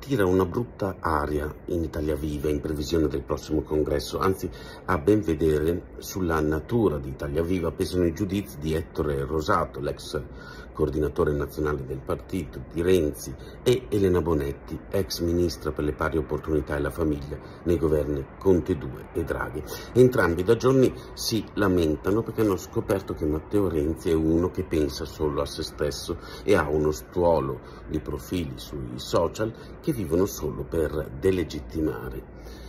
tira una brutta aria in Italia Viva in previsione del prossimo congresso, anzi a ben vedere sulla natura di Italia Viva pesano i giudizi di Ettore Rosato, l'ex coordinatore nazionale del partito, di Renzi, e Elena Bonetti, ex ministra per le pari opportunità e la famiglia nei governi Conte 2 e Draghi. Entrambi da giorni si lamentano perché hanno scoperto che Matteo Renzi è uno che pensa solo a se stesso e ha uno stuolo di profili sui social che vivono solo per delegittimare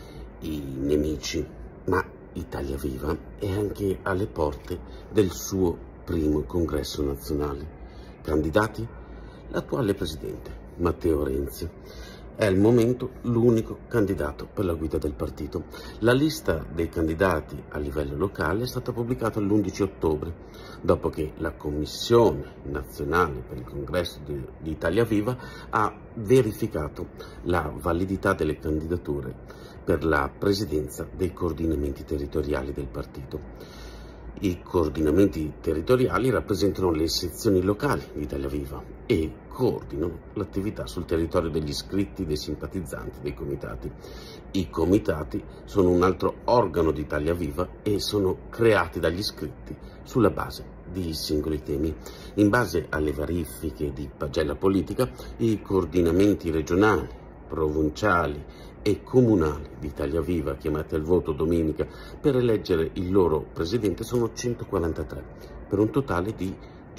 i nemici. Ma Italia Viva è anche alle porte del suo primo congresso nazionale. Candidati? L'attuale presidente, Matteo Renzi. È al momento l'unico candidato per la guida del partito. La lista dei candidati a livello locale è stata pubblicata l'11 ottobre, dopo che la Commissione Nazionale per il Congresso di Italia Viva ha verificato la validità delle candidature per la presidenza dei coordinamenti territoriali del partito. I coordinamenti territoriali rappresentano le sezioni locali di Italia Viva e coordinano l'attività sul territorio degli iscritti, dei simpatizzanti, dei comitati. I comitati sono un altro organo di Italia Viva e sono creati dagli iscritti sulla base di singoli temi. In base alle verifiche di pagella politica, i coordinamenti regionali, provinciali e comunali di Italia Viva, chiamati al voto domenica per eleggere il loro presidente, sono 143, per un totale di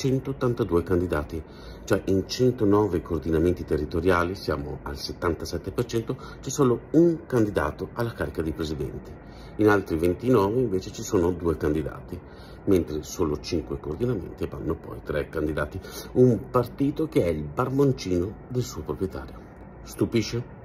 182 candidati, cioè in 109 coordinamenti territoriali, siamo al 77%, c'è solo un candidato alla carica di presidente. In altri 29 invece ci sono 2 candidati, mentre solo 5 coordinamenti vanno poi 3 candidati. Un partito che è il barboncino del suo proprietario. Stupisce?